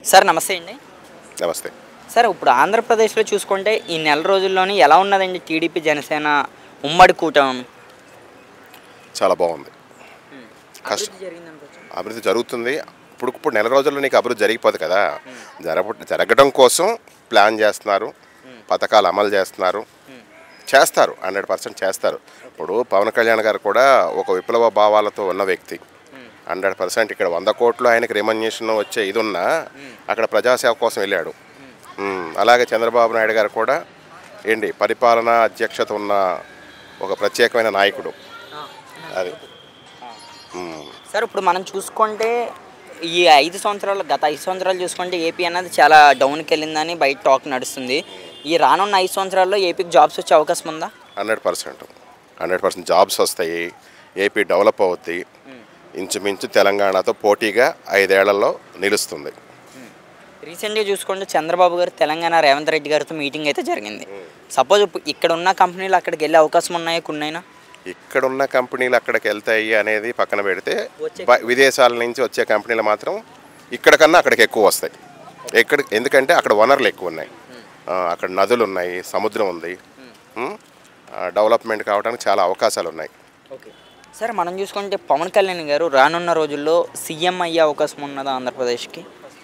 Sir నమస్తే అండి. నమస్తే సార్ ఇప్పుడు ఆంధ్రప్రదేశ్లో చూసుకుంటే ఈ నెల రోజుల్లోని ఎలా ఉన్నదండి టీడీపీ జనసేన ఉమ్మడి కూటమి? చాలా బాగుంది. అభివృద్ధి జరుగుతుంది. ఇప్పుడు నెల రోజుల్లో నీకు అభివృద్ధి జరిగిపోదు కదా. జరగడం కోసం ప్లాన్ చేస్తున్నారు, పథకాలు అమలు చేస్తున్నారు, 100% చేస్తారు. ఇప్పుడు పవన్ కళ్యాణ్ గారు కూడా ఒక విప్లవ భావాలతో ఉన్న వ్యక్తి. 100% ఇక్కడ 100 కోట్లు ఆయనకి రెమ్యునరేషన్ వచ్చే ఇది ఉన్నా అక్కడ ప్రజాసేవ కోసం వెళ్ళాడు. అలాగే చంద్రబాబు నాయుడు గారు కూడా పరిపాలనా అధ్యక్షత ఉన్న ఒక ప్రత్యేకమైన నాయకుడు. అది సార్ ఇప్పుడు మనం చూసుకుంటే ఈ గత 5 సంవత్సరాలు చూసుకుంటే ఏపీ అన్నది చాలా డౌన్కి వెళ్ళిందని బయట టాక్ నడుస్తుంది. ఈ రానున్న 5 సంవత్సరాల్లో ఏపీకి జాబ్స్ వచ్చే అవకాశం ఉందా? 100% జాబ్స్ వస్తాయి. ఏపీ డెవలప్ అవుద్ది. ఇంచుమించు తెలంగాణతో పోటీగా 5 ఏళ్లలో నిలుస్తుంది. రీసెంట్గా చూసుకుంటే చంద్రబాబు గారు తెలంగాణ రేవంత్ రెడ్డి గారితో మీటింగ్ అయితే జరిగింది. సపోజ్ ఇక్కడ ఉన్న కంపెనీలు అక్కడికి వెళ్ళే అవకాశం ఉన్నాయా? కొన్నైనా ఇక్కడున్న కంపెనీలు అక్కడికి వెళ్తాయి అనేది పక్కన పెడితే విదేశాల నుంచి వచ్చే కంపెనీలు మాత్రం ఇక్కడ కన్నా అక్కడికి ఎక్కువ వస్తాయి. ఎందుకంటే అక్కడ వనరులు ఎక్కువ ఉన్నాయి, అక్కడ నదులు ఉన్నాయి, సముద్రం ఉంది, డెవలప్మెంట్ కావడానికి చాలా అవకాశాలు ఉన్నాయి. ఓకే సార్, మనం చూసుకుంటే పవన్ కళ్యాణ్ గారు రానున్న రోజుల్లో సీఎం అయ్యే అవకాశం ఉన్నదా ఆంధ్రప్రదేశ్కి?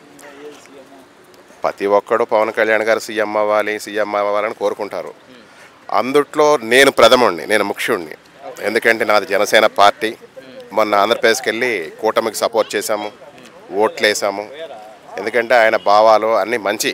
ప్రతి ఒక్కడు పవన్ కళ్యాణ్ గారు సీఎం అవ్వాలని కోరుకుంటారు. అందుట్లో నేను ప్రథముడిని, నేను ముఖ్యుడిని. ఎందుకంటే నాది జనసేన పార్టీ. మొన్న ఆంధ్రప్రదేశ్కి వెళ్ళి కూటమికి సపోర్ట్ చేశాము, ఓట్లు వేసాము. ఎందుకంటే ఆయన భావాలు అన్నీ మంచి.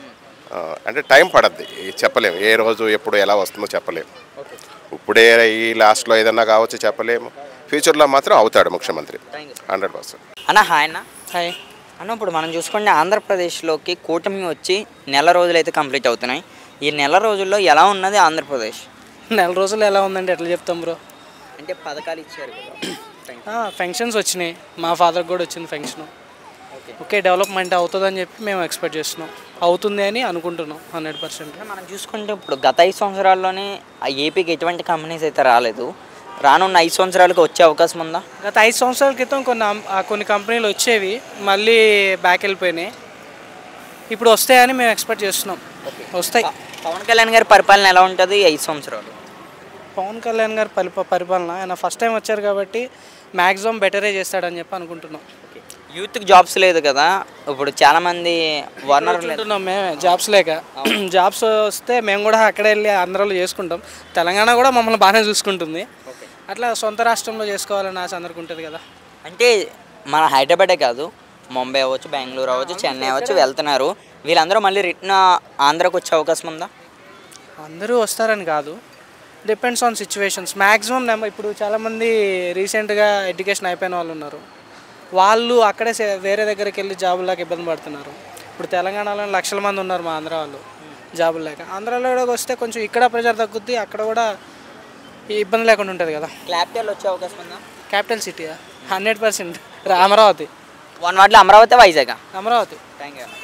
అంటే టైం పడద్ది, చెప్పలేము ఏ రోజు ఎప్పుడు ఎలా వస్తుందో చెప్పలేము. ఇప్పుడే ఈ లాస్ట్లో ఏదన్నా కావచ్చు చెప్పలేము. ఫ్యూచర్లో మాత్రం అవుతాడు ముఖ్యమంత్రి 100%. అన్న హాయ్ అన్న. హాయ్ అన్న. ఇప్పుడు మనం చూసుకుంటే ఆంధ్రప్రదేశ్లోకి కూటమి వచ్చి నెల రోజులు అయితే కంప్లీట్ అవుతున్నాయి. ఈ నెల రోజుల్లో ఎలా ఉన్నది ఆంధ్రప్రదేశ్? నెల రోజులు ఎలా ఉందంటే ఎట్లా చెప్తాం బ్రో? అంటే పథకాలు ఇచ్చారు కదా, ఫంక్షన్స్ వచ్చినాయి. మా ఫాదర్కి కూడా వచ్చింది ఫంక్షన్. ఓకే డెవలప్మెంట్ అవుతుందని చెప్పి మేము ఎక్స్పెక్ట్ చేస్తున్నాం, అవుతుంది అని అనుకుంటున్నాం 100%. మనం చూసుకుంటే ఇప్పుడు గత 5 సంవత్సరాల్లోనే ఏపీకి ఎటువంటి కంపెనీస్ అయితే రాలేదు. రానున్న 5 సంవత్సరాలకు వచ్చే అవకాశం ఉందా? గత 5 సంవత్సరాల క్రితం కొన్ని కంపెనీలు వచ్చేవి, మళ్ళీ బ్యాక్ వెళ్ళిపోయినాయి. ఇప్పుడు వస్తాయని మేము ఎక్స్పెక్ట్ చేస్తున్నాం. వస్తాయి. పవన్ కళ్యాణ్ గారి పరిపాలన ఎలా ఉంటుంది 5 సంవత్సరాలు? పవన్ కళ్యాణ్ గారి పరిపాలన ఆయన ఫస్ట్ టైం వచ్చారు కాబట్టి మ్యాక్సిమం బెటరే చేస్తాడని చెప్పి అనుకుంటున్నాం. యూత్కి జాబ్స్ లేదు కదా, ఇప్పుడు చాలామంది ఉంటున్నాం మేమే జాబ్స్ లేక. జాబ్స్ వస్తే మేము కూడా అక్కడే వెళ్ళి ఆంధ్రాలో చేసుకుంటాం. తెలంగాణ కూడా మమ్మల్ని బాగానే చూసుకుంటుంది. అట్లా సొంత రాష్ట్రంలో చేసుకోవాలని ఆశ అందరికి ఉంటుంది కదా. అంటే మన హైదరాబాదే కాదు, ముంబై అవ్వచ్చు, బెంగళూరు అవ్వచ్చు, చెన్నై అవ్వచ్చు వెళ్తున్నారు. వీళ్ళందరూ మళ్ళీ రిటర్న్ ఆంధ్రాకి వచ్చే అవకాశం ఉందా? అందరూ వస్తారని కాదు, డిపెండ్స్ ఆన్ సిచ్యువేషన్స్. మ్యాక్సిమం ఇప్పుడు చాలామంది రీసెంట్గా ఎడ్యుకేషన్ అయిపోయిన వాళ్ళు ఉన్నారు. వాళ్ళు అక్కడే వేరే దగ్గరికి వెళ్ళి జాబులు ఇబ్బంది పడుతున్నారు. ఇప్పుడు తెలంగాణలో లక్షల మంది ఉన్నారు మా ఆంధ్ర వాళ్ళు జాబులు లేక. ఆంధ్రాలో వస్తే కొంచెం ఇక్కడ ప్రెజర్ తగ్గుద్ది, అక్కడ కూడా ఇబ్బంది లేకుండా ఉంటుంది కదా. క్యాపిటల్ వచ్చే అవకాశం ఉందా? Capital city 100% Amaravati. వన్ వార్డులో అమరావతి, వైజాగ్. అమరావతి. Thank you.